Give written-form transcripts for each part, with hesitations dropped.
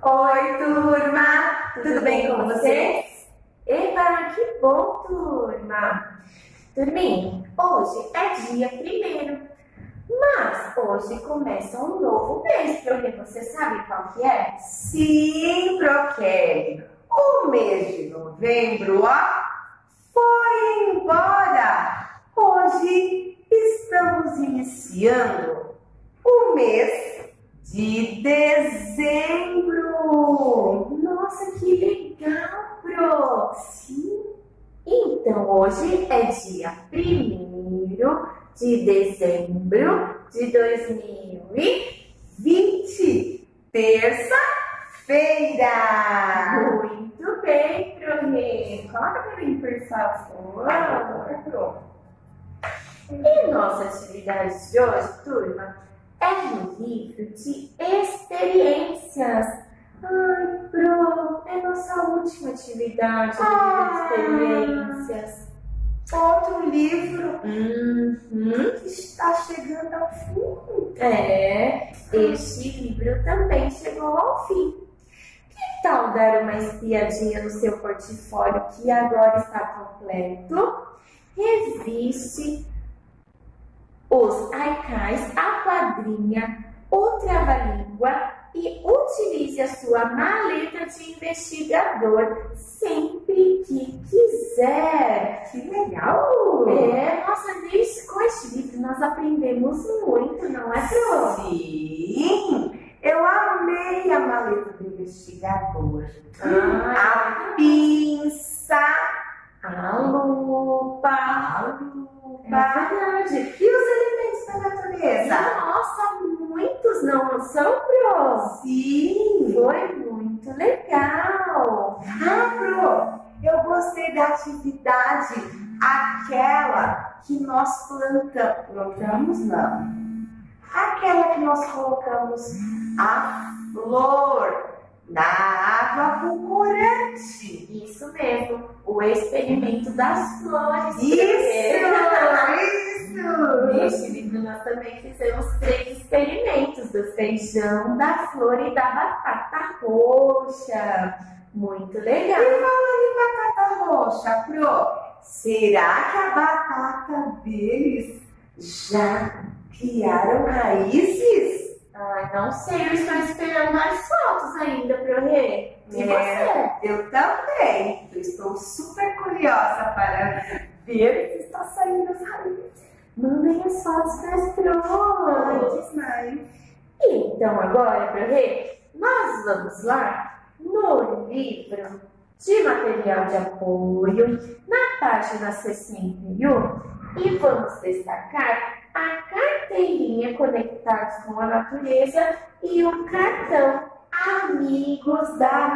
Oi, turma! Tudo bem com vocês? Eba, que bom, turma! Turminha, hoje é dia 1º, mas hoje começa um novo mês, porque você sabe qual que é? Sim, Prokelly, o mês de novembro, foi embora! Hoje estamos iniciando o mês de dezembro! Nossa, que legal, Pro! Sim! Então, hoje é dia 1º de dezembro de 2020, terça-feira! Muito bem, Pro. Coloca para mim, por favor. E nossa atividade de hoje, turma, é um livro de experiências. Ai, Pro, é nossa última atividade do livro de experiências. Outro livro que está chegando ao fim. Este livro também chegou ao fim. Que tal dar uma espiadinha no seu portfólio que agora está completo? Reviste os haikais, a quadrinha, o trava-língua e utilize a sua maleta de investigador sempre que quiser. Que legal! Nossa, com este livro nós aprendemos muito, não é, Pro? Sim! Eu amei a maleta do investigador. A pinça, a lupa. É verdade. E os elementos da natureza? Nossa, muitos não são, Pro? Sim! Foi muito legal. Pro, eu gostei da atividade, aquela que nós plantamos não. Aquela que nós colocamos a flor na água com corante. Isso mesmo, o experimento das flores. Isso! Neste livro nós também fizemos 3 experimentos, do feijão, da flor e da batata roxa. Muito legal. E falando em batata roxa, Pro, será que a batata deles já criaram raízes? Ai, não sei, eu estou esperando mais fotos ainda, Pro Rê. E você? Eu também. Eu estou super curiosa para ver se está saindo as raízes. Mandem as fotos para as Pro. Demais. Então agora, Pro Rê, nós vamos lá no livro de material de apoio, na página 61, e vamos destacar a carteirinha Conectados com a Natureza e o cartão Amigos da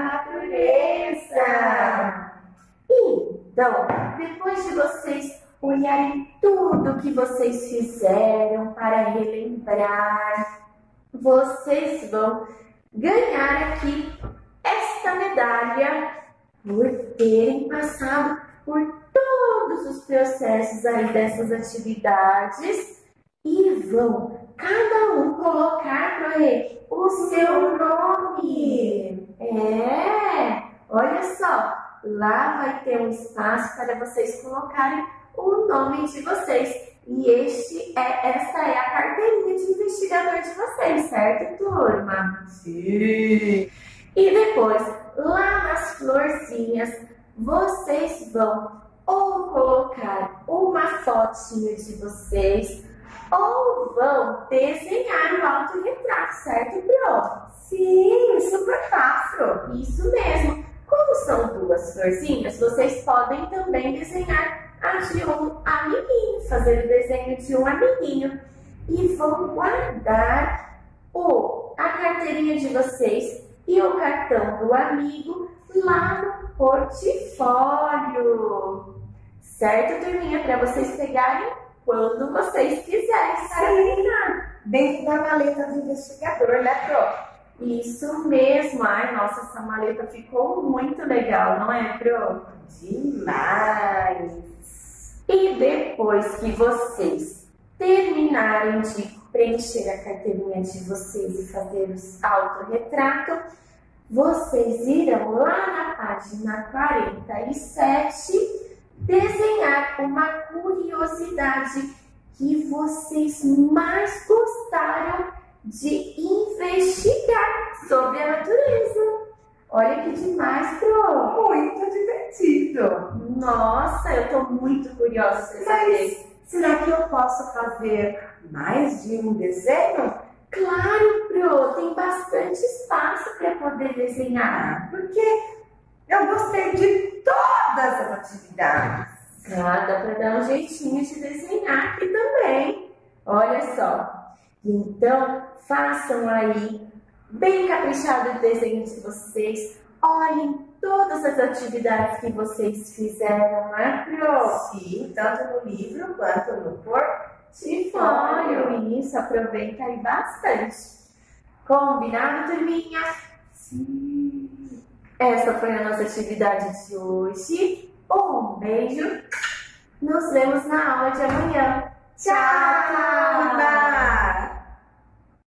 Natureza. Então, depois de vocês olharem tudo que vocês fizeram para relembrar, vocês vão ganhar aqui esta medalha por terem passado por todos os processos aí dessas atividades e vão cada um colocar para ele o seu nome. Olha só, lá vai ter um espaço para vocês colocarem o nome de vocês. E esta é a carteirinha de investigador de vocês, certo, turma? Sim! E depois, lá nas florzinhas, vocês vão ou colocar uma fotinha de vocês, ou vão desenhar o autorretrato, certo, Pro? Sim, super fácil! Isso mesmo! Como são 2 florzinhas, vocês podem também desenhar a de um amiguinho, fazer o desenho de um amiguinho. E vão guardar a carteirinha de vocês e o cartão do amigo lá no portfólio. Certo, turminha? Para vocês pegarem quando vocês quiserem. Sim, dentro da maleta do investigador, né, Pro? Isso mesmo. Ai, nossa, essa maleta ficou muito legal, não é, Pro? Demais! E depois que vocês terminarem de preencher a carteirinha de vocês e fazer o autorretrato, vocês irão lá na página 47 desenhar uma curiosidade que vocês mais gostaram de investigar sobre a natureza. Olha que demais, Pro! Muito divertido! Nossa, eu tô muito curiosa pra saber. Mas será que eu posso fazer mais de um desenho? Claro, Pro, tem bastante espaço para poder desenhar. Porque eu gostei de todas as atividades. Ah, dá para dar um jeitinho de desenhar aqui também. Olha só. Então, façam aí bem caprichado o desenho de vocês. Olhem todas as atividades que vocês fizeram, né, Pro? Sim, tanto no livro quanto no portfólio. Isso, aproveita aí bastante. Combinado, turminha? Sim. Essa foi a nossa atividade de hoje. Um beijo. Nos vemos na aula de amanhã. Tchau!